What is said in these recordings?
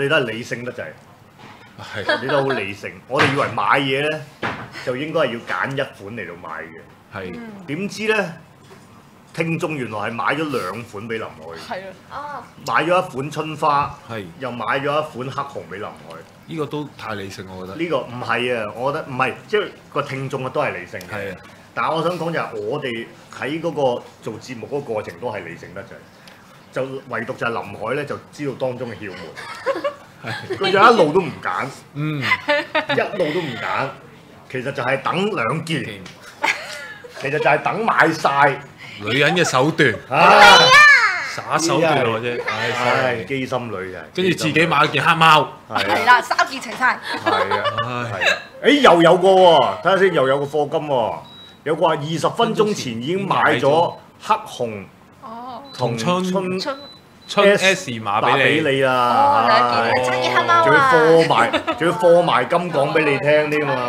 哋都係理性得滯， 係我哋都好理性。我哋以為買嘢咧就應該係要揀一款嚟到買嘅， 係點知咧聽眾原來係買咗2款俾林海， 係啊， 哦， 買咗一款春花， 係， 又買咗一款黑紅俾林海。 呢個都太理性，我覺得。 呢個唔係啊，我覺得唔係，即係個聽眾啊都係理性嘅。 係啊， 但係我想講就係我哋喺嗰個做節目嗰個過程都係理性得滯，就唯獨就係林海咧就知道當中嘅竅門，佢就一路都唔揀， 嗯， 一路都唔揀，其實就係等2件，其實就係等買晒。 女人嘅手段， 唉， 耍手段喎啫。 唉，機心女就係， 跟住自己買咗件黑貓， 係啊， 啦，3件齊晒。 係啊， 唉， 係啊，誒又有個喎，睇下先，又有個課金喎，有個話20分鐘前已經買咗黑紅哦， 同春春春 S 碼打俾你， 俾你啊！ 哦2件，爭件黑貓仲要啊！ 課埋金講俾你聽添嘛！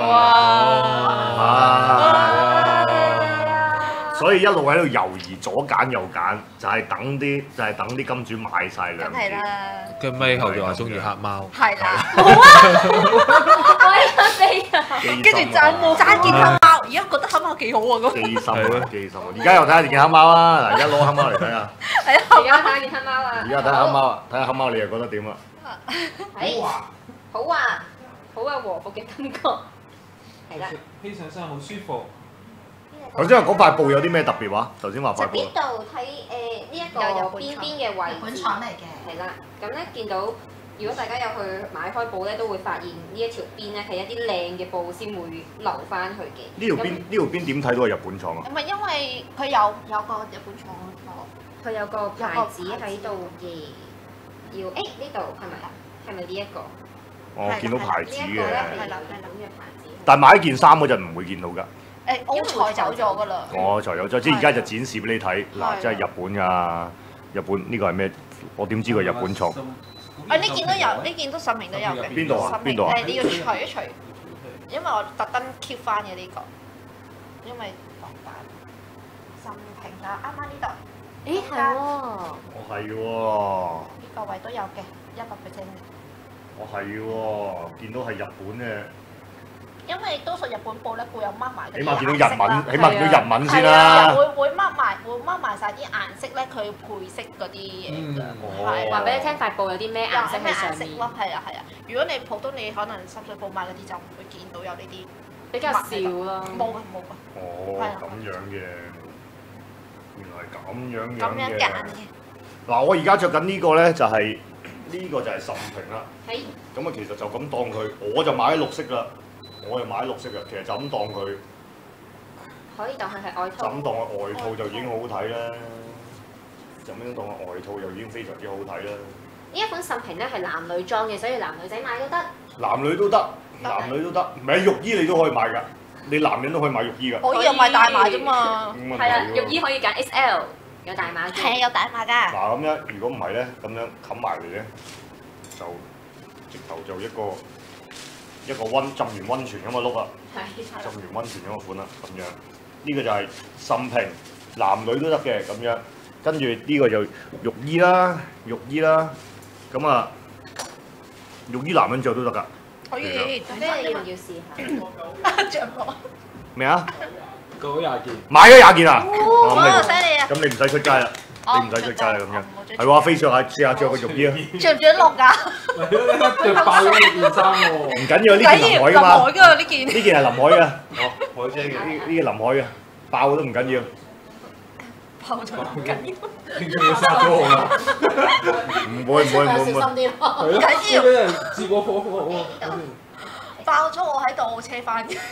啊！所以一路喺度猶豫，左揀右揀，就係等啲金主買晒2 梗係件。 啦， 跟尾後就話中意黑貓， 係啦， 好啊，我有飛啊！ 跟住爭件黑貓，而家覺得黑貓幾好啊咁。 機心啊，機心啊！而家又睇下件黑貓啊！嗱，而家攞黑貓嚟睇下， 係啊， 而家睇件黑貓啊！ 而家睇下黑貓，睇下黑貓你又覺得點啊？ 係好啊，好啊，和服嘅感覺係啦。 披上身好舒服。 頭先話嗰塊布有啲咩特別話？頭先話塊布就呢度睇呢一個邊邊嘅位置， 嚟嘅。 係啦。咁咧見到，如果大家有去買開布咧，都會發現呢一條邊咧係一啲靚嘅布先會留翻去嘅。 呢條邊點睇到係日本廠啊？ 唔係因為佢有個日本廠佢有個牌子喺度嘅，要呢度係咪啊？係咪呢一個？ 我見到牌子嘅， 呢一個咧係日本嘅牌子。 但係買一件衫嗰陣唔會見到㗎。 誒歐裁走咗㗎啦。 我就有咗，即係而家就展示俾你睇。嗱， 係即係日本㗎，日本呢個係咩？我點知佢係日本廠？ 啊！呢件都有，呢件都實名都有嘅。 邊度啊實名邊度啊誒，你要除一除，因為我特登 keep 翻嘅呢個，因為防彈新平啊，啱啱呢度。 誒係喎， 我係喎， 呢個位都有嘅，100%。 我係喎，見到係日本嘅， 因為多數日本布咧會有掹埋嗰啲起碼見到日顏色啦文，起碼見到日文先係啊， 啦。 會掹埋晒啲顏色咧，佢配色嗰啲嘢㗎，係話俾你聽塊布有啲咩顏色咩喺上面， 顏色咯，係啊係啊。如果你普通你可能深水埗買嗰啲就唔會見到有呢啲， 比較少咯。 冇㗎冇㗎， 哦， 係啊咁樣嘅，原來係咁樣咁樣嘅。 揀嘅。 嗱，我而家着緊呢個咧就係呢個就係甚平啦。 係咁啊，其實就咁當佢，我就買綠色啦，我又買綠色嘅，其實就咁當佢。 可以當佢係外套。 就咁當個外套就已經好好睇啦，就咁樣當個外套就已經非常之好睇啦。 呢一款甚平咧係男女裝嘅，所以男女仔買都得。 男女都得，男女都得，唔係浴衣你都可以買㗎，你男人都可以買浴衣㗎。 可以有買大碼啫嘛， 咁啊係啦， 唔係喎浴衣可以揀 XL，有大碼嘅。 係有大碼㗎。 嗱咁樣，如果唔係咧，咁樣冚埋嚟咧，就直頭就一個浸完温泉咁嘅碌啦， 係浸完温泉咁嘅款啦，咁樣呢個就係甚平，男女都得嘅咁樣。跟住呢個就浴衣啦，咁啊浴衣男人着都得㗎。 可以， 咁即係你要唔要試下？ 着落。 咩啊？ 夠廿件。 買咗20件啊！ 哇！犀利啊！ 咁你唔使出街啦，你唔使出街啦咁樣。係喎，飛上下試下着個浴衣啊！ 着唔着得落㗎？ 着爆咗呢件衫喎。 唔緊要，呢件林海㗎嘛。 林海㗎呢件。 呢件係林海嘅， 哦，海姐嘅。 呢件林海嘅，爆都唔緊要。 爆咗唔緊要。 點解要殺咗我啊？ 唔會。 小心啲咯。 係咯， 緊要俾人接我火喎。 爆咗我喺度，我車翻嘅。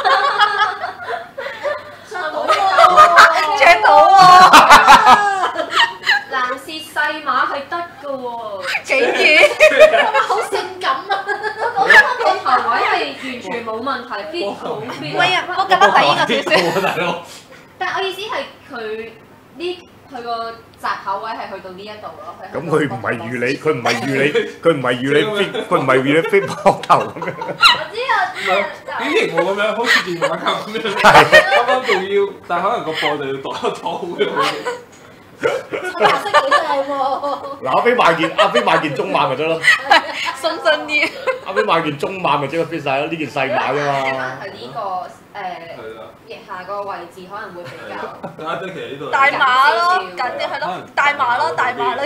着到喎。 男士細碼係得㗎喎， 竟然。 好性感啊！我覺得個頭位係完全冇問題，fit 好 fit。 喂啊！我覺得係呢個少少。 大佬。 但係我意思係佢個窄口位係去到呢一度咯。 咁佢唔係預你，佢唔係預你 fit 膊頭咁樣。 我知啊， 表情冇咁樣，好似電話咁樣。 係。 啱啱仲要，但係可能個膊就要度一度嘅。 顏色幾靚喎！ 嗱，阿飛買件中碼咪得咯， 新身啲。 阿飛買件中碼咪即刻 fit 晒咯，呢件細碼啫嘛。 佢呢個腋下個位置可能會比較阿即其實呢度大碼咯，緊啲係咯，大碼咯，大碼咯。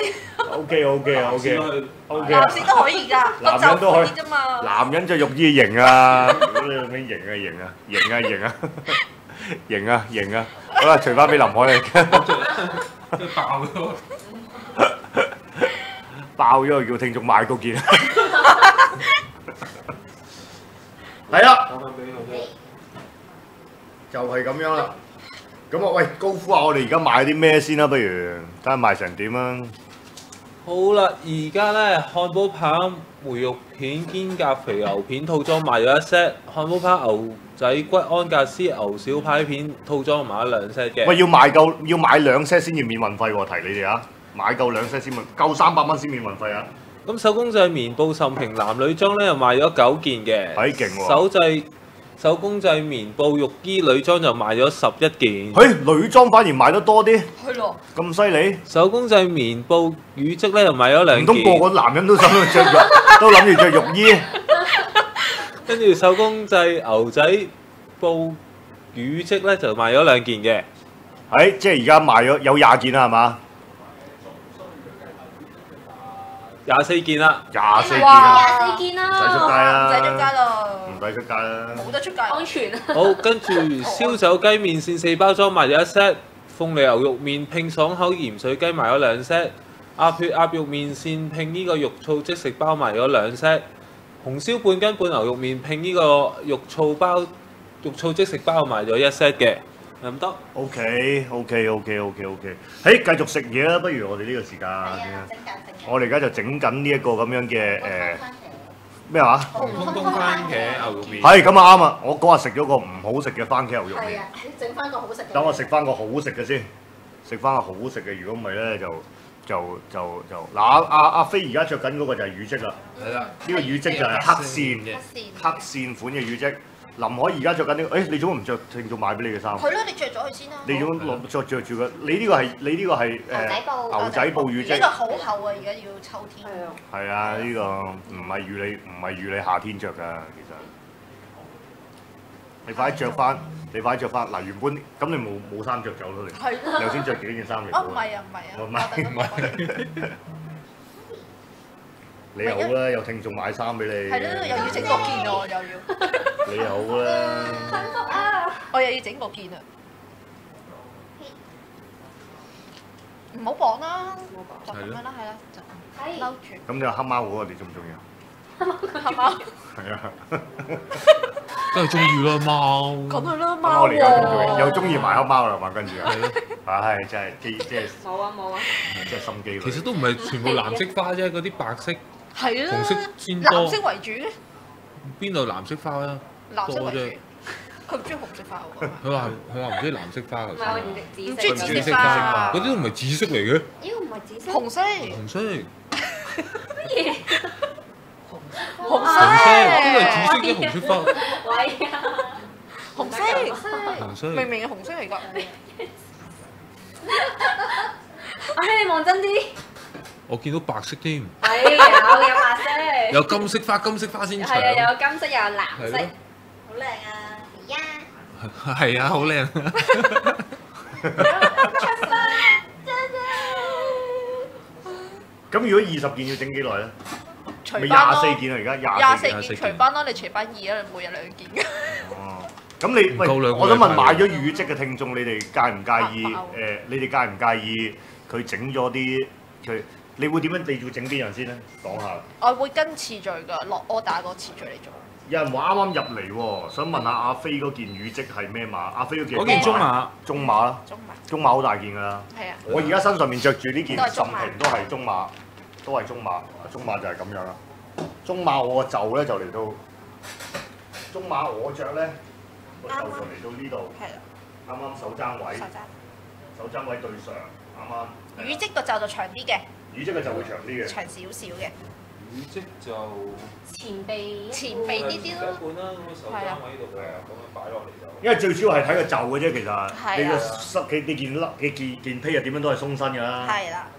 OK， 男士都可以㗎，個袖闊啲啫嘛。 男人着浴衣型啊，你有咩型啊！好啦，除翻俾林海嚟， 即係爆咗。 爆咗叫聽眾買嗰件。係啦， 講翻俾佢啫。 就係咁樣啦。咁啊，喂，高夫啊，我哋而家買啲咩先啦？不如睇下賣成點啊？ 好啦，而家咧漢堡扒、梅肉片、肩胛肥牛片套裝賣咗一 set，漢堡扒、牛仔骨安格斯牛小排片套裝賣咗2 set 嘅。 喂，要買2 set 先至免運費喎，提你哋啊！買夠2 set 先夠300蚊先免運費啊！ 咁手工製棉布甚平男女裝咧又賣咗9件嘅， 係勁喎！ 手工製棉布浴衣女裝就賣咗11件。 女裝反而賣得多啲， 係咯。 咁犀利！ 手工製棉布乳織咧又賣咗2件。 唔通個個男人都想都諗住着浴衣？ 跟住手工製牛仔布乳織咧就賣咗2件嘅。 即係而家賣咗有20件啦，係嘛 ？24件啦 ，24件哇 24件啦， 唔使出街啦， 唔使出街咯， 唔使出街啦， 冇得出街， 安全啊！ 好，跟住燒酒雞麵線4包裝賣咗1 set，鳳梨牛肉麵拼爽口鹽水雞賣咗2 set，鴨血鴨肉麵線拼呢個肉燥即食包賣咗2 set，紅燒半斤半牛肉麵拼呢個肉燥即食包賣咗1 set 嘅，咁得。 OK，繼續食嘢啦，不如我哋呢個時間，我哋而家就整緊呢一個咁樣嘅咩話？ 紅東番茄牛肉麵。 係咁啊啱啊！我嗰日食咗個唔好食嘅番茄牛肉麵， 係啊，整翻個好食嘅。 等我食翻個好食嘅先，食翻個好食嘅。如果唔係咧，就嗱阿飛而家着緊嗰個就係乳織啦。 係啦， 呢個乳織就係黑線黑線款嘅乳織。林海而家着緊呢個，你做乜唔着？聽眾買俾你嘅衫。 係咯，你着咗佢先啦。 你做乜着住嘅？你呢個係牛仔布乳織。 呢個好厚啊！而家要秋天。 係啊。 係啊，呢個唔係預你夏天着㗎，其實。你快啲着翻！嗱，原本咁你冇衫着走咯，你。 係啦。 你頭先着幾件衫嚟？ 哦，唔係啊。 唔係。你好啦，有聽眾買衫俾你。 係咯，又要整個件喎，又要。 你好啦。 幸福啊！ 我又要整個件啊！唔好綁啦，就咁樣啦，係啦，就嬲住。 咁你話黑貓嗰個你中唔中意啊？ 黑貓。 係啊。 梗係中意啦貓。 咁係啦，貓我哋又中意埋黑貓啦嘛，跟住啊。 係咯。 唉，真係即係。 冇啊！ 即係心機。 其實都唔係全部藍色花啫，嗰啲白色、 係啦， 紅色先多。 藍色為主。 邊度藍色花啊？ 藍色為多啫。 佢唔中意紅色花喎。 佢話唔中意藍色花頭唔係我先。 唔唔中意紫色花花。 嗰啲都唔係紫色嚟嘅。 呢個唔係紫色。 紅色。 紅色。 乜嘢？ 紅紅色，邊個係色。 紫色嘅紅色花？ 喂啊！ 紅色。 紅色。 明明係紅色嚟㗎。 阿希，你望真啲。 我見到白色添。 係有白色。 有金色花先長。 係啊，有金色又有藍色， 係咯好靚啊！而家係啊，好靚。 咁如果20件要整幾耐咧？咪除班咯。 24件啊！而家 24件除班咯，你除班2啊，每日2件嘅。 哦，咁你喂， 唔夠兩個我想問禮拜買咗乳織嘅聽眾，你哋介唔介意？你哋介唔介意佢整咗啲佢？你會點樣？你要整邊樣先咧？講下。 我會跟次序㗎，落 order 個次序嚟做。 有人話啱啱入嚟喎，想問下阿飛嗰件乳織係咩碼？阿飛嗰件嗰件中碼。 中碼啦， 中碼。 中碼好大件㗎啦。 係啊。 我而家身上面着住呢件甚都係中碼平都係中碼，都係中碼。中碼就係咁樣啦。中碼我個袖咧就嚟到，中碼我着咧個袖就嚟到呢度， 係啦。 啱啱手踭位，手踭位對上，啱啱。 乳織個袖就長啲嘅， 乳織嘅就會長啲嘅， 長少少嘅。 乳織就前臂前臂呢啲咯一半啦，咁個手踭喺度嘅，咁樣擺落嚟就。 因為最主要係睇個袖嘅啫，其實係啊你個濕你件披啊點樣都係鬆身㗎啦。 係啦，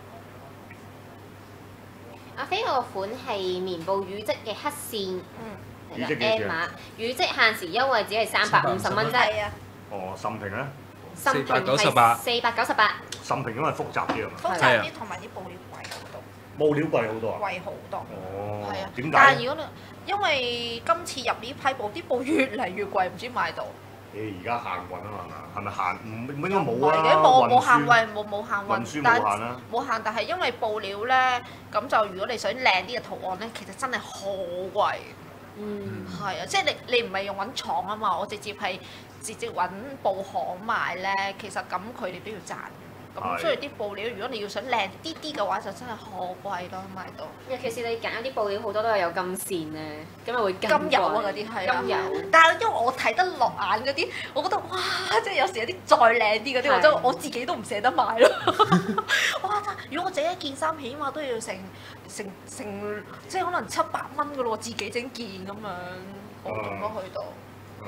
阿飛嗰個款係棉布乳織嘅黑線， 嗯， 乳織幾錢 M 碼，乳織限時優惠只係350蚊啫， 係啊， 哦，甚平咧， 新平係 498 498， 甚平因為複雜啲啊嘛， 複雜啲同埋啲布料貴好多， 布料貴好多啊。 貴好多。 哦係啊，， 點但係解？ 如果你因為今次入呢批布，啲布越嚟越貴，唔知買到。 誒而家限運啊嘛，係咪限？唔應該唔冇啊， 係嘅，冇運輸限運，冇限運輸運，但冇限啦。 冇限，但係因為布料咧，咁就如果你想靚啲嘅圖案咧，其實真係好貴。 嗯， 係啊，即係你唔係用揾廠啊嘛，我直接揾布行賣咧，其實咁佢哋都要賺嘅。咁係所以啲布料如果你要想靚啲啲嘅話，就真係好貴咯，買到。 尤其是你揀啲布料好多都係有金線咧，咁咪會金油啊嗰啲係啊金油。 但係因為我睇得落眼嗰啲，我覺得哇！即係有時有啲再靚啲嗰啲， 係我自己都唔捨得買咯。哇！如果我整一件衫，起碼都要成即係可能700蚊嘅咯喎，自己整件咁樣，我咁咯去到。 嗯，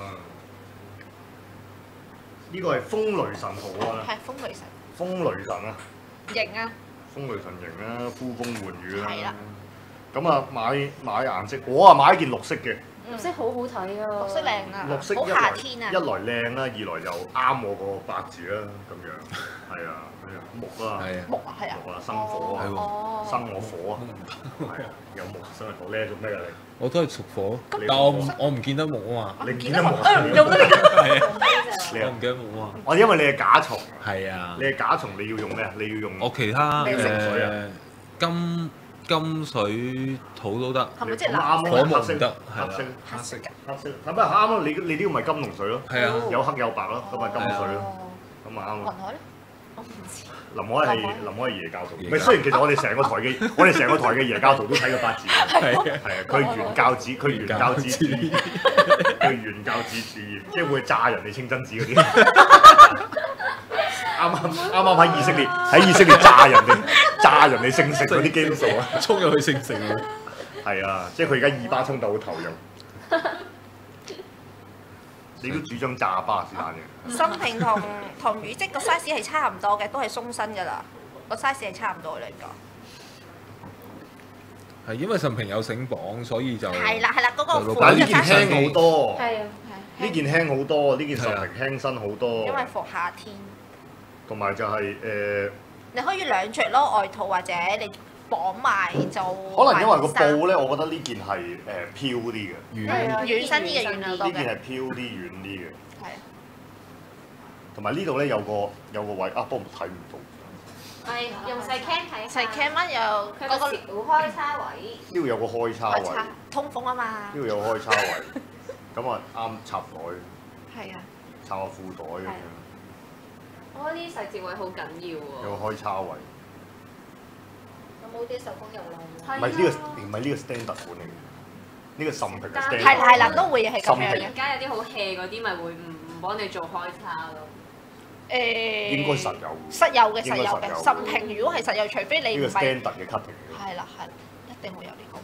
呢個係風雷神號啊， 係風雷神風雷神啊， 型啊！ 風雷神型啦，呼風喚雨啦。 係啦。 咁啊買顏色，我啊買一件綠色嘅， 綠色好好睇啊！ 綠色靚啊！好綠色夏天啊！ 一來靚啦，二來又啱我個八字啦，咁樣。係啊，木啊， 係啊， 木啊，係啊， 木啊，生火啊， 哦， 生我火啊，係啊，有木生火咧，做咩㗎你？ 我都係屬火， 咁但我唔見得木啊嘛， 你唔見得木啊？ 唔用得呢個。 係啊， 你啊我唔記得木啊嘛， 我因為你係甲蟲， 係啊你，係甲蟲，你要用咩啊？你要用我其他你要食水啊金水土都得， 係咪即係藍咁啱火啊？黑色木唔得，係黑色啦， 黑色嘅？ 黑色，係咪啱咯？你呢個咪金龍水咯， 係啊， 有黑有白咯，咁咪金水咯， 哦咁啊啱咯。 雲海咧？我唔知。 林海係爺教徒，唔爺教係雖然其實我哋成個台嘅爺教徒都睇過八字嘅， 係啊， 係啊，佢原教旨主義，佢原教旨主義，即係會炸人哋清真寺嗰啲。啱喺以色列炸人哋聖城嗰啲基督徒啊， 衝入去聖城啊！ 係啊，即係佢而家以巴衝突好投入。你都主張炸巴是但嘅， 新平同乳織個 size 係差唔多嘅，都係鬆身㗎啦。個 size 係差唔多嘅兩個。 係因為甚平有繩綁，所以就係啦，嗰個但款嘅係呢件 size 輕好多， 係啊， 呢件輕好多，呢件實平輕身好多， 因為服夏天， 同埋就係你可以兩着咯，外套或者你綁埋就。 可能因為個布咧，我覺得呢件係飄啲嘅， 軟軟身啲嘅軟好多呢件係嘅。 飄啲軟啲嘅， 係。 同埋呢度咧有個位啊，不過睇唔到。 係用細 cam 睇下細 cam 乜又佢個小開叉位， 呢度有個開叉位， 開叉通風啊嘛呢。度有個開叉位，咁啊啱插袋， 係啊。 插個褲袋咁樣， 我覺得呢啲細節位好緊要有喎。 個開叉位， 有冇啲手工油唔係呢個 standard 款嚟嘅，呢個甚平嘅 standard。 係啦，都會係咁樣嘅甚平。 而家有啲好 hea 嗰啲，咪會唔幫你做開叉咯。 誒。 應該實有實有嘅， 應該實有嘅。甚平如果係實有，除非你呢個唔係。 standard 嘅 cutting 嚟嘅， 係啦，一定會有呢個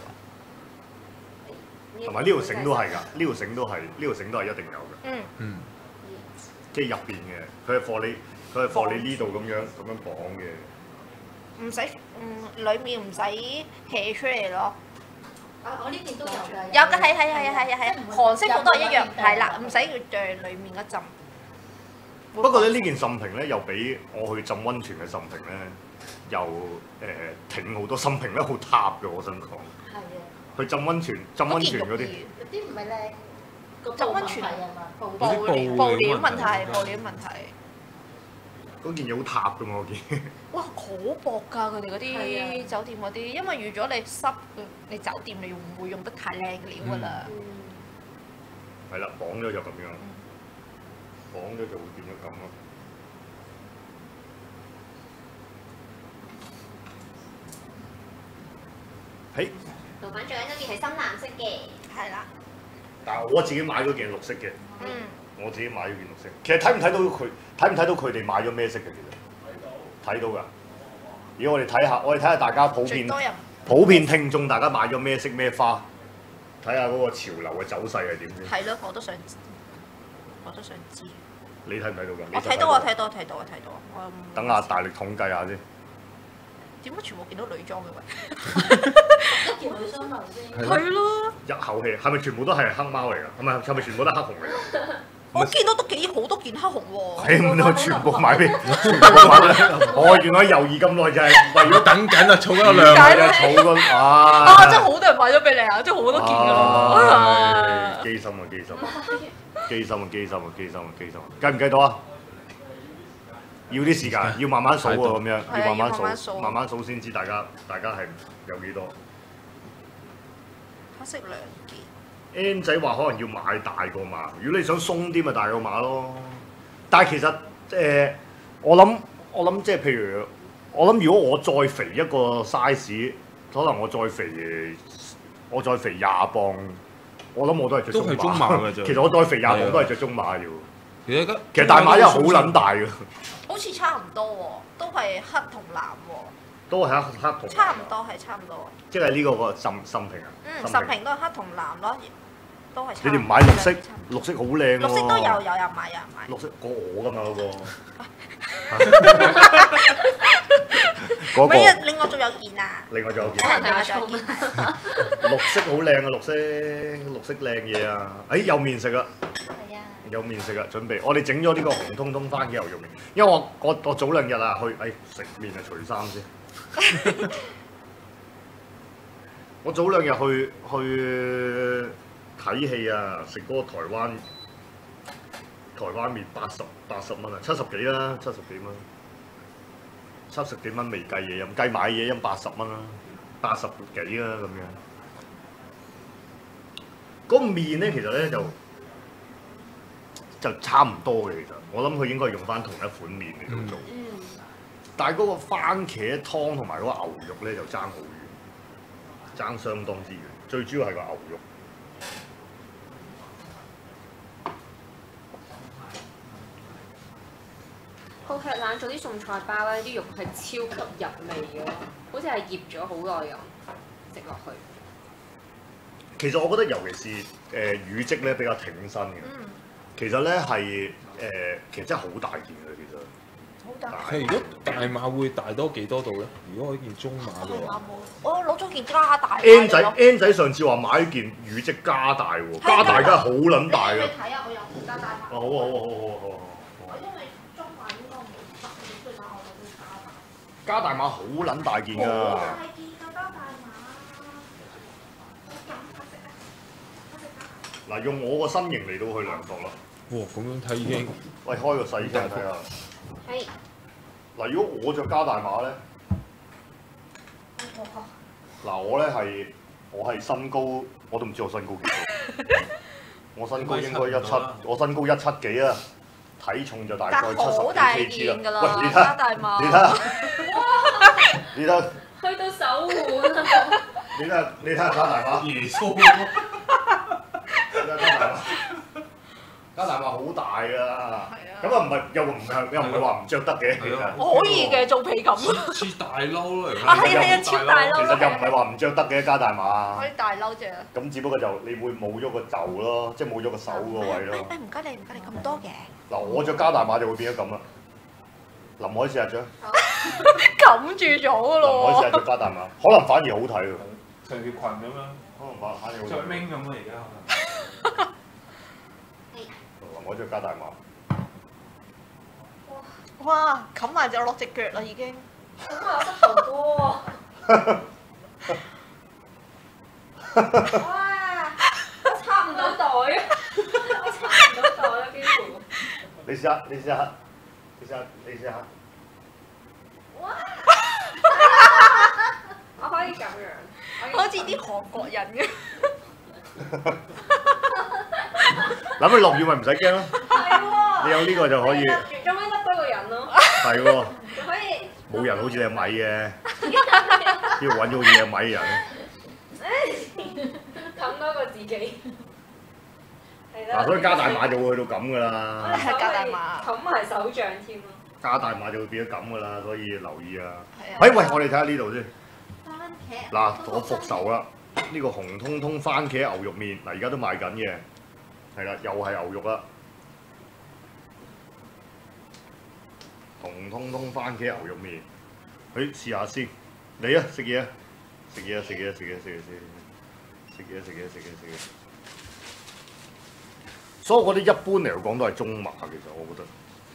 位。 同埋呢條繩都係㗎，呢條繩都係一定有嘅。 嗯。 嗯， 即係入邊嘅，佢係放你呢度咁樣綁嘅。 唔使，裡面唔使 hea 出嚟咯。 我呢件都有㗎。 有嘅，係，韓式布都係一樣，係啦，唔使佢裡面嗰陣。 不過咧，呢件甚平咧又比我去浸温泉嘅甚平咧，又挺好多。甚平咧好塌嘅，我想講。 係啊， 去浸温泉嗰啲， 有啲唔係靚。個浸溫泉係啊嘛，布嗰啲布布料問題， 問題布料問題。 嗰件嘢好塌嘅嘛，我見。 哇，好薄㗎！佢哋嗰係啲啊酒店嗰啲，因為預咗你濕，你酒店你唔會用得太靚嘅料㗎啦。 係啦，綁咗就咁樣，綁咗就會變咗咁咯。嘿， 老闆最緊嗰件係深藍色嘅， 係啦， 但係我自己買咗件綠色嘅， 嗯， 我自己買咗件綠色。其實睇唔睇到佢哋買咗咩色嘅？其實睇到㗎。如果我哋睇下大家普遍最多人普遍聽眾大家買咗咩色咩花，睇下嗰個潮流嘅走勢係點先。 係咯，我都想知。 你睇唔睇到㗎？ 我睇到啊，睇到。我等下大力統計下先。 點解全部見到女裝嘅喂？ 一件女裝流先。 係咯， 一口氣係咪全部都係黑貓嚟㗎？係咪全部都係黑熊嚟㗎？ 我見到都好多件黑熊喎。 係咁就全部買俾，全部買俾。我原來猶豫咁耐就係為咗等緊啊，儲嗰個量解係啊，儲個啊！真係好多人買咗俾你啊！真係好多件㗎咯。 機心啊！計唔計到啊？要啲時間，要慢慢數喎，咁樣係啊要慢要慢慢數慢慢數先知大家係有幾多。 黑色兩件。 N 仔話可能要買大個碼，如果你想鬆啲咪大個碼咯。但係其實我諗即係譬如我諗，如果我再肥一個 size，可能我再肥20磅，我諗我都係着都係中碼㗎啫其實我再肥20磅都係着中碼要。 其實大碼因為好撚大㗎， 好似差唔多喎，都係黑同藍喎。 都係黑同。 差唔多。 即係呢個甚平啊。 甚平都係黑同藍咯，都係差唔多。 你哋唔買綠色？綠色好靚喎。 綠色都有人買。 綠色過我㗎嘛嗰個。 唔係啊，另外仲有件啊。 另外仲有件。綠色好靚啊！綠色靚嘢啊！有麵食啊！ 係啊。 有麵食啊！準備，我哋整咗呢個紅通通番茄牛肉麵，因為我早2日啊去食麵啊除衫先。我早2日去睇戲啊，食嗰個台灣麵80蚊啊，70幾啦，70幾蚊未計嘢飲，計買嘢飲80蚊啦，80幾啦咁樣。嗰個麵咧其實咧就差唔多嘅，其實我諗佢應該用翻同一款麵嚟到做，但係嗰個番茄湯同埋嗰個牛肉咧就爭好遠，爭相當之遠。最主要係個牛肉。 好吃懶做啲餸菜包咧，啲肉係超級入味嘅，好似係醃咗好耐咁食落去。 其實我覺得尤其是乳漬咧比較挺身嘅。其實咧係其實真係好大件嘅，其實。 好大。 如果大碼會大多幾多度咧？如果我件中碼嘅話， 我攞咗件加大。 N 仔上次話買件乳漬加大喎，加大梗係好撚大㗎。 你睇下，我有加大碼。 好。 因為中碼應該冇得，所以我就加大碼好撚大件㗎。 大件嘅加大碼。 嗱，用我個身形嚟到去量度啦。 哇！咁樣睇已經， 喂，開個細鏡睇下。 係。 嗱，如果我着加大碼咧，嗱我係身高，我都唔知我身高幾多。我身高應該17，我身高17幾啊，體重就大概70幾 kg 啦。喂，你睇下，你睇， 去到手腕啊！ 你睇下加大碼。 耶穌。 加大碼好大㗎，咁啊又唔係話唔着得嘅，其實我可以嘅做皮咁。 似大褸咯， 啊係啊，超大褸。 其實又唔係話唔着得嘅加大碼。 我啲大褸啫。 咁只不過就你會冇咗個袖咯，即係冇咗個手個位咯。 唔該你咁多嘅。 嗱，我着加大碼就會變咗咁啦。林海試下着。 冚住咗㗎咯。 林海試下着加大碼，可能反而好睇喎。 成條裙咁樣， 可能反而好睇。 着明咁啊！而家林海着加大碼。 哇！冚埋就落隻腳啦已經。 咁我膝頭哥哇！我插唔到袋啊！我插唔到袋啊，幾乎。 你試下。 哇！我可以咁樣， 好似啲韓國人嘅。 諗佢落雨咪唔使驚咯。 係喎。 你有呢個就可以。 仲可以笠多個人咯。 係喎。 仲可以。 冇人好似你阿米嘅，要揾咗好似你阿米嘅人。 冚多個自己。 嗱，所以加大碼就會去到咁㗎啦。 係加大碼。 冚埋手掌添咯。 加大碼就會變咗咁㗎啦，所以留意啊。 係啊。 喂，我哋睇下呢度先。 番茄嗱，我復仇啦！呢個紅通通番茄牛肉麵，嗱而家都賣緊嘅，係啦，又係牛肉啦。紅通通番茄牛肉麵，去試下先。嚟啊，食嘢啊！食嘢啊！食嘢啊！食嘢！食嘢！食嘢！食嘢！食嘢！食嘢！所以我覺得一般嚟講都係中碼，其實我覺得。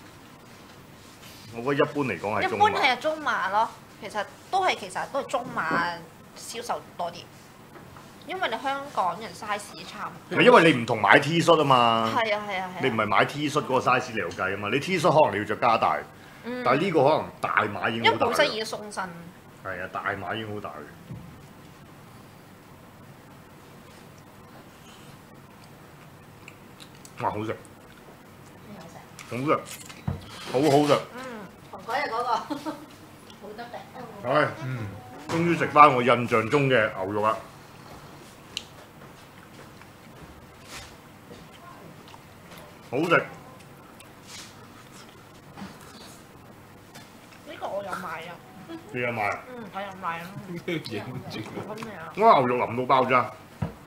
我覺得一般嚟講係一中碼。 般係中碼咯，其實都係中碼銷售多啲，因為你香港人 size 差唔多。 因為你唔同買 T 恤啊嘛。 係啊係啊係啊。 你唔係買 T 恤嗰個 size 嚟計啊嘛，你 T 恤可能你要着加大，但係呢個可能大碼已經因為好大啦。 本身已經鬆身。 係啊，大碼已經好大嘅。哇！好食，好食，好好食。 同嗰日嗰個好得地。 係，終於食翻我印象中嘅牛肉啦。好食。 呢個我有買啊。 你有買？ 我有買啊。 影住。 咁咩啊？ 我牛肉淋到爆炸。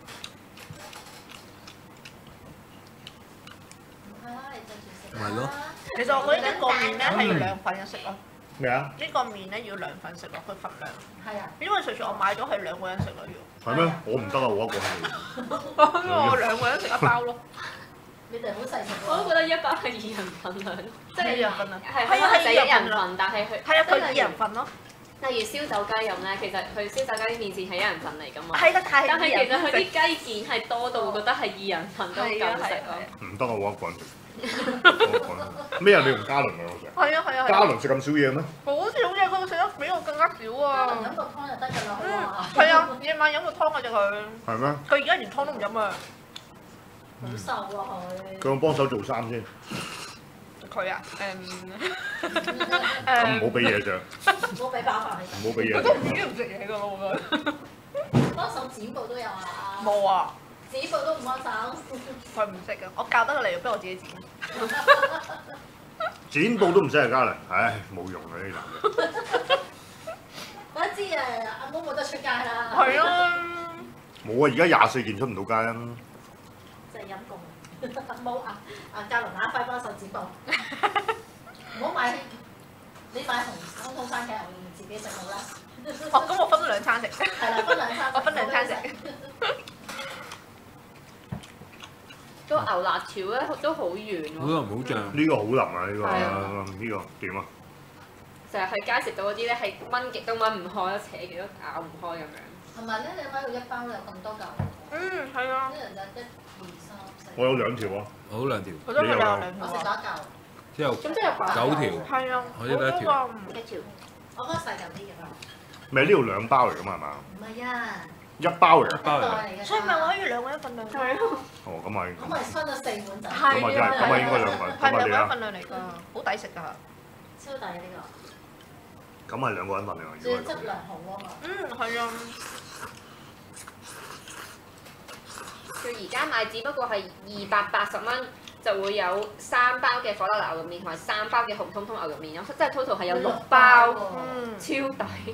咪咯。 其實我覺得一個麵咧係要兩份一食咯。 咩啊？ 呢個麵咧要兩份食落去份量， 係啊， 因為隨住我買咗係兩個人食咯要。 係咩？我唔得啊！我一個人。 我兩個人食一包咯。 你哋好細食我都覺喎。 得一包係2人份量，即係一人份啊係係啊可能就係一人份，但係佢係啊，佢二人份咯。 例如燒酒雞咁咧，其實佢燒酒雞麵線係一人份嚟㗎嘛。 係啦，係。 但係其實佢啲雞件係多到會覺得係2人份都夠食咯。 唔得啊！我一個人食。咩啊？你同嘉倫兩個食？ 係啊係啊。 嘉倫食咁少嘢咩？ 好少嘢，佢食得比我更加少啊！ 飲個湯就得㗎啦，哇！ 係啊，夜晚飲個湯嘅啫佢。 係咩？ 佢而家連湯都唔飲啊！ 好瘦啊佢。 佢有幫手做衫先， 佢啊， 咁唔好俾嘢着， 唔好俾飽飯你唔好俾嘢佢都着。 已經唔食嘢㗎啦，我覺得。 食。幫手剪布都有啊。 冇啊， 剪布都唔幫手。 佢唔識啊！我教得佢嚟，不如我自己剪。 剪布都唔使係嘉倫，唉，冇用啊呢啲男嘅。 我一知啊，阿毛冇得出街啦。 係啊， 冇啊！而家24件出唔到街啊！ 真係陰公。冇啊！嘉倫拿快幫手剪布。唔好買，你買紅通通番茄牛肉麵自己食好啦。 哦，咁我分咗兩餐食。 係啦，分兩餐。 我分兩餐食。 個牛辣條咧都好軟喎， 好腍好醬。 呢個好腍啊！呢個係呢個點啊？ 成日喺街食到嗰啲咧係掹極都掹唔開，扯極都咬唔開咁樣。 同埋咧，你買到一包有咁多嚿， 係啊。 一人就1、2、3、4。 我有2條啊！ 我好兩條， 佢都有兩我食咗一嚿， 之後咁即係8 9條。 係啊， 我呢度一條條。 一條。 我嗰個細嚿啲嘅嘛。 咪呢度2包嚟㗎嘛係嘛？ 唔係啊， 一包嚟㗎。 包嚟㗎嚟嘅。 所以咪我可以兩個人份量。係啊。 哦，咁咪咁咪分咗4碗就。 咁啊真係，咁啊應該2個人，咁啊你啊， 係兩個人份量嚟㗎，好抵食㗎。 超抵呢咁係2個人份量啊！ 個，仲要質量好啊嘛。 係啊。 佢而家賣只不過係280蚊，就會有3包嘅火辣牛肉麵同埋3包嘅紅通通牛肉麵咯，即係 total 係有6包，超抵。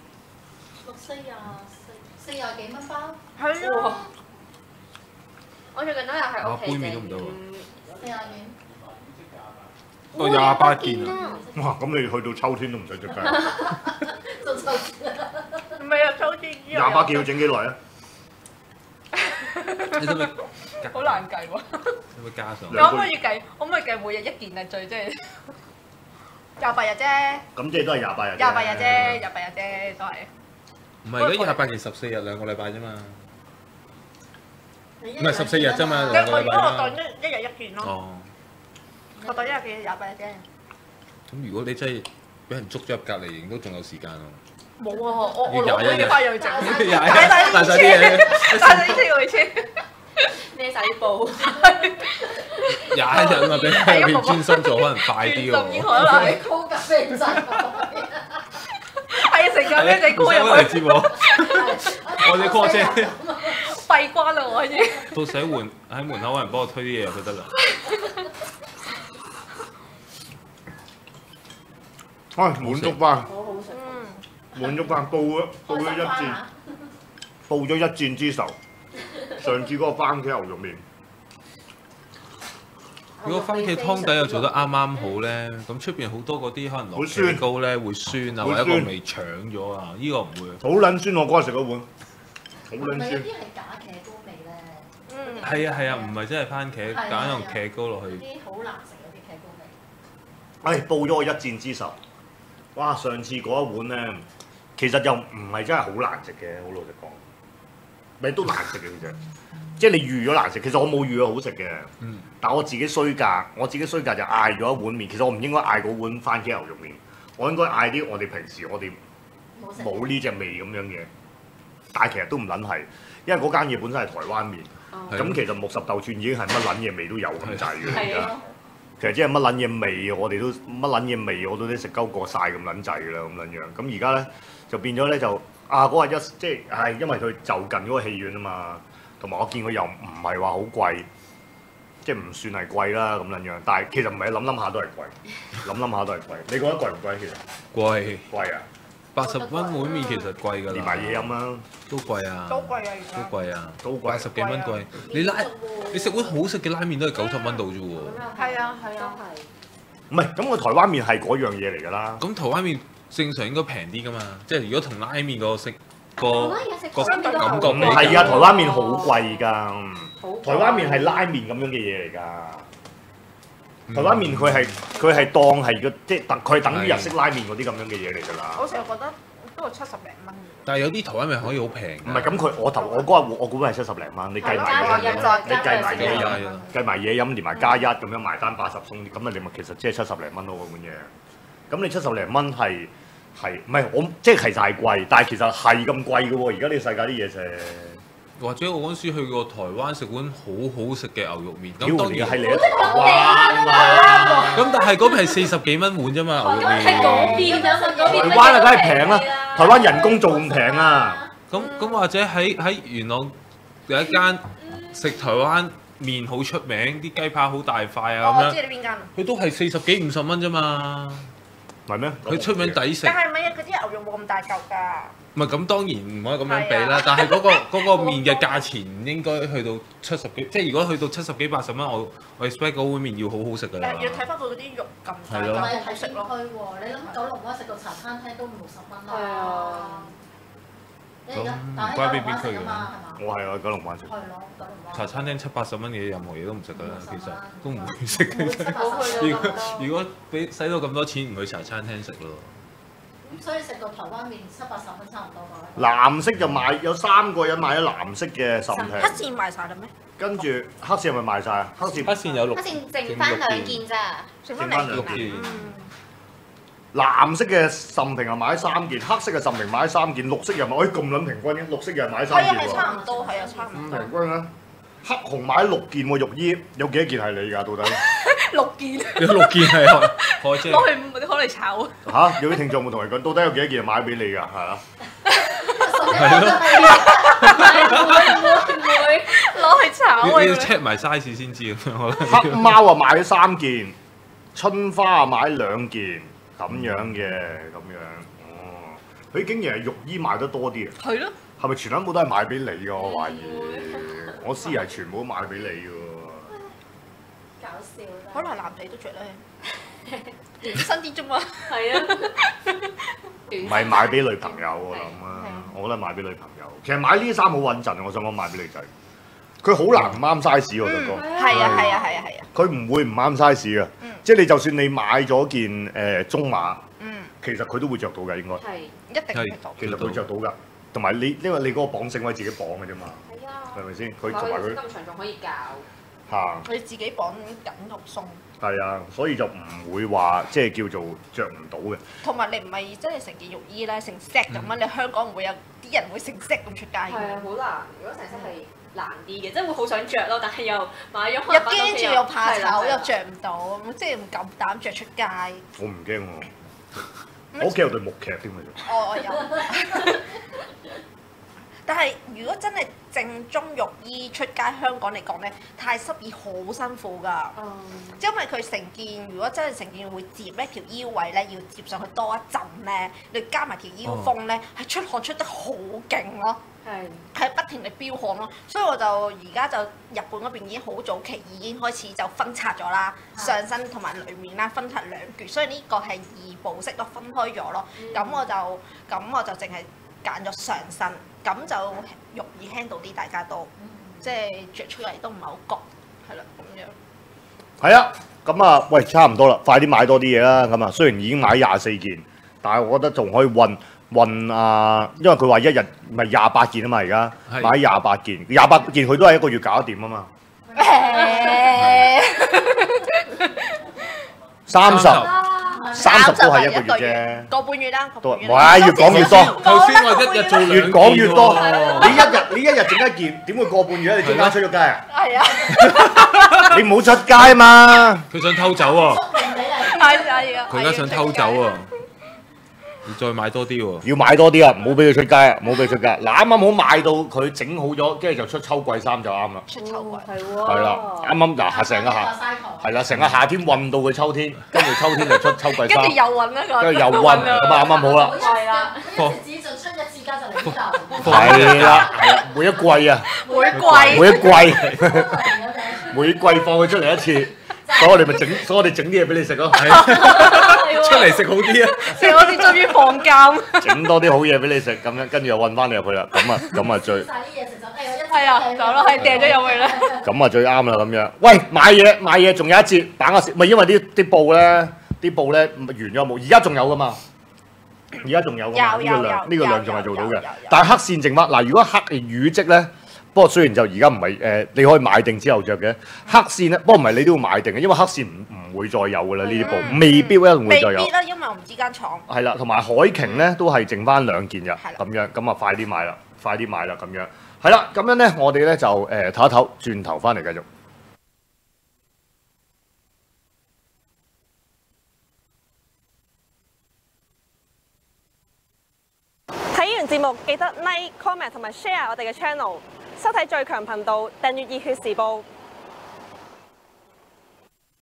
40幾蚊包， 係哇啊。 我最近都有喺屋企杯麵都唔到喎 40幾。 我28件啊！ 哇！咁你去到秋天都唔使着雞， 做臭事唔係啊，秋天之後。 28件要整幾耐啊？ 你使唔使好難計喎。 使唔使加上？ 你可唔可以計？可唔可以計每日1件係最即係28日啫咁即係都係28日。 ，28日啫，28日啫，都係。 唔係，而家28件14日2個禮拜啫嘛。唔係14日啫嘛即係兩個禮拜啦我當一日1件咯， 哦， 我當一日件28日啫。 咁如果你真係俾人捉咗入隔離營，都仲有時間喎。 冇啊，我要21 攞啲花樣整， 廿帶晒啲嘢， 帶晒啲車回去孭晒啲布， 21日啊嘛，俾喺入邊專心做，可能快啲喎。 可能你高咖啡唔使。 係成架孭仔高唔使入去， 我嚟接我，我哋 call 車。 閉關啦我已經。 到時喺門口揾人幫我推啲嘢入去得啦。 唉，滿足翻。 好好食。 滿足翻，報咗一戰，報咗一戰之仇。上次嗰個番茄牛肉麵， 如果番茄湯底又做得啱啱好咧，咁出邊好多嗰啲可能落茄膏咧會酸啊，或者個味搶咗啊，呢個唔會。 好撚酸！我嗰日食嗰碗，好撚酸。 係咪有啲係假茄膏味咧？ 係啊係啊，唔係真係番茄，揀用茄膏落去。 啲好難食嗰啲茄膏味。 唉，報咗我一戰之仇。哇！上次嗰一碗咧，其實又唔係真係好難食嘅，好老實講。咪都難食嘅其實，即係你預咗難食。其實我冇預咗好食嘅，但我自己衰格，就嗌咗一碗麵。其實我唔應該嗌嗰碗番茄牛肉麵，我應該嗌啲我哋平時我哋冇呢隻味咁樣嘅。但係其實都唔撚係，因為嗰間嘢本身係台灣麵，咁其實木十豆串已經係乜撚嘢味都有咁滯嘅而家。其實即係乜撚嘢味，我哋都乜撚嘢味，我都食鳩過晒咁撚滯㗎啦，咁撚樣。咁而家咧就變咗咧就嗰日即係因為佢就近嗰個戲院啊嘛，同埋我見佢又唔係話好貴，即係唔算係貴啦咁撚樣。但係其實唔係諗下都係貴，諗下都係貴。你覺得貴唔貴其實？ 貴貴啊 ！80蚊碗麵其實貴㗎啦， 連埋嘢飲啦， 都貴啊， 都貴啊而家。 都貴啊， 都貴 80幾蚊貴。你食碗好食嘅拉麵都係90蚊度啫喎。 係啊係啊。 唔係咁個台灣麵係嗰樣嘢嚟㗎啦。 咁台灣麵正常應該平啲㗎嘛，即係如果同拉麵個食個感覺唔係啊，台灣麵好貴㗎。台灣麵係拉麵咁樣嘅嘢嚟㗎。台灣麵佢係當係個即係佢係等於日式拉麵嗰啲咁樣嘅嘢嚟㗎啦。 我成日覺得都係70零蚊。 但係有啲台灣麵可以好平。 唔係咁佢我嗰日我估係70零蚊，你計埋嘢飲，你計埋嘢飲連埋加一咁樣埋單80鬆啲，咁啊你咪其實即係70零蚊咯嗰碗嘢。咁你70零蚊係唔係我即係其實係貴，但係其實係咁貴嘅喎。而家呢個世界啲嘢食。 或者我嗰陣時去過台灣食碗好好食嘅牛肉麵， 屌咁當然係你喺台灣啦。 咁但係嗰邊係40幾蚊碗啫嘛，牛肉係嗰麵。 邊咋，嗰邊台灣啊，梗係平啦！台灣人工做咁平啊！ 咁或者喺元朗有一間食台灣麵好出名，啲雞扒好大塊啊咁我知樣， 你邊間。 佢都係40幾50蚊啫嘛。 係咩？ 佢出名抵食但。係咪啊？嗰啲牛肉冇咁大嚿㗎。 唔係咁當然唔可以咁樣比啦，但係嗰個麵嘅價錢唔應該去到70幾，即係如果去到70幾80蚊，我 expect 嗰碗麵要好好食㗎啦。 要睇翻佢嗰啲肉咁大係咯唔係咁好食咯。 去喎，你諗九龍灣食個茶餐廳都50蚊啦。 係啊。 你而家咁但係唔關邊喺九龍灣區嘅食㗎嘛，係嘛？ 我係啊，九龍灣食。 係咯，九龍灣。 茶餐廳70、80蚊嘅任何嘢都唔食㗎啦，其實都唔會食嘅。 冇去到咁多。 如果俾使到咁多錢，唔去茶餐廳食咯。 咁所以食個台灣麵70、80蚊差唔多㗎。 藍色就買有3個人買咗藍色嘅甚平， 黑線賣晒啦咩？ 跟住黑線係咪賣晒啊？黑線黑線有黑線剩翻2件咋， 剩翻剩返 2 6件。 藍色嘅甚平又買咗3件，黑色嘅甚平買咗3件，綠色又買，咁撚平均嘅，綠色又係買咗3 係啊係件喎。 差唔多，係啊差唔咁多。 平均啊！黑紅買咗6件喎，浴衣有幾多件係你㗎？到底 6件有6件係海姐。 攞去攞嚟炒。 嚇？有啲聽眾有冇同你講？到底有幾多件係買俾你㗎？係啊， 係咯， 會唔會？ 攞去炒啊！ 你要 check 埋 size 先知咁樣。我覺得黑貓啊買咗3件，春花啊買2件，咁樣嘅咁樣。哦，佢竟然係浴衣賣得多啲啊！ 係咯。 係咪全部都係買俾你㗎？我懷疑，我思係全部都買俾你㗎搞笑啦。 可能男仔都着咧，短身啲啫嘛。 係啊。 喎，唔係買俾女朋友我諗啊，我覺得買俾女朋友。其實買呢啲衫好穩陣，我想講買俾女仔，佢好難唔啱 size 喎，大哥。 係啊係啊係啊係啊。 佢唔會唔啱 size 㗎，即係你就算你買咗件中碼，其實佢都會着到㗎，應該。 係。 一定係到。 其實佢着到㗎，同埋你因為你嗰個綁繩位自己綁嘅啫嘛， 係啊。 係咪先？佢同埋佢咁長仲可以教。 嚇。 你自己綁緊同鬆， 係啊，所以就唔會話即係叫做着唔到嘅。 同埋你唔係真係成件浴衣咧，成 set 咁樣，你香港唔會有啲人會成 set 咁出街嘅。 係啊，好難。如果成色係難啲嘅，即係會好想着咯，但係又買咗又驚住又怕係啦醜，又着唔到，咁即係唔夠膽着出街。 我唔驚喎，我屋企有對木屐添嘅啫。 我有。 但係如果真係正宗浴衣出街，香港嚟講咧，太濕熱好辛苦㗎。因為佢成件，如果真係成件會摺咧，條腰位咧要摺上去多一陣咧，你加埋條腰封咧，係出汗出得好勁咯。係不停地飆汗咯，所以我就而家就日本嗰邊已經好早期已經開始就分拆咗啦，上身同埋裏面啦分拆兩橛，所以呢個係二部式咯，分開咗咯。咁我就淨係揀咗上身，咁就容易 handle 啲，大家都即係着出嚟都唔係好覺，係啦咁樣。 係啊，咁啊，喂，差唔多啦，快啲買多啲嘢啦。咁啊，雖然已經買24件，但係我覺得仲可以運啊，因為佢話一日咪28件啊嘛，而家買28件，28件佢都係一個月搞得掂啊嘛。30都係一個月啫， 個半月啦，個半月。 哇！越講越多， 頭先我一日做越講越多。你一日整一件，點會個半月啊？你陣間出咗街啊？ 係啊！ 你唔好出街嘛！ 佢想偷走喎， 係啊！ 佢而家想偷走喎。要再買多啲喎， 要買多啲啊！唔好俾佢出街啊！唔好俾佢出街。嗱，啱啱好買到佢整好咗，跟住就出秋季衫就啱啦。 出秋季係喎。 係啦，啱啱嗱成個夏係啦，成個夏天運到佢秋天，跟住秋天就出秋季衫。 跟住又運一個， 跟住又運，咁啊啱啱好啦。 係啦，一隻紙就出一次街就嚟呢度。 係啦，每一季啊，每季放佢出嚟一次，所以我哋整啲嘢俾你食咯。 出嚟食好啲啊！ 食好似終於放監。 整多啲好嘢俾你食，咁樣跟住又運翻你入去啦。咁啊最係啊，走啦，係掟咗入去啦。 咁啊最啱啦咁樣。喂，買嘢仲有一節，把握咪因為啲布咧完咗冇，而家仲有噶嘛？而家仲有噶嘛？呢個量仲係做到嘅。但係黑線剩翻嗱，如果黑乳織咧。不過雖然就而家唔係你可以買定之後着嘅黑線咧，不過唔係你都要買定嘅，因為黑線唔會再有㗎啦呢啲布，未必一定會再有。 未必啦，因為我唔知間廠。 係啦，同埋海瓊咧都係剩翻2件嘅，咁樣咁啊快啲買啦咁樣。係啦，咁樣咧我哋咧就唞一唞，轉頭翻嚟繼續。 睇完節目記得 like、comment 同埋 share 我哋嘅 channel。收睇最強頻道，訂閱熱血時報。